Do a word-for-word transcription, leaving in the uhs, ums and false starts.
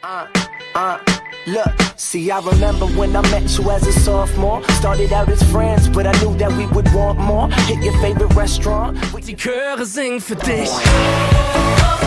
Uh, uh, look, see, I remember when I met you as a sophomore. Started out as friends, but I knew that we would want more. Hit your favorite restaurant. Die Chöre singen für dich.